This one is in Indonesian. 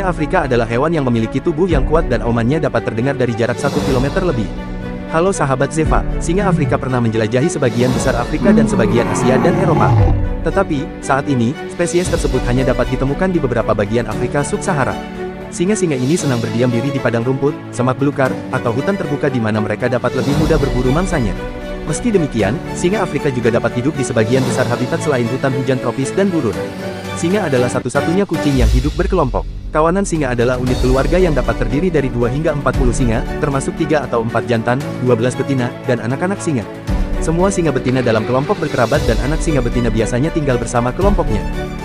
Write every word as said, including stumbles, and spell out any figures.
Singa Afrika adalah hewan yang memiliki tubuh yang kuat dan aumannya dapat terdengar dari jarak satu kilometer lebih. Halo sahabat Zeva, singa Afrika pernah menjelajahi sebagian besar Afrika dan sebagian Asia dan Eropa. Tetapi, saat ini, spesies tersebut hanya dapat ditemukan di beberapa bagian Afrika Sub-Sahara. Singa-singa ini senang berdiam diri di padang rumput, semak belukar, atau hutan terbuka di mana mereka dapat lebih mudah berburu mangsanya. Meski demikian, singa Afrika juga dapat hidup di sebagian besar habitat selain hutan hujan tropis dan gurun. Singa adalah satu-satunya kucing yang hidup berkelompok. Kawanan singa adalah unit keluarga yang dapat terdiri dari dua hingga empat puluh singa, termasuk tiga atau empat jantan, dua belas betina, dan anak-anak singa. Semua singa betina dalam kelompok berkerabat dan anak singa betina biasanya tinggal bersama kelompoknya.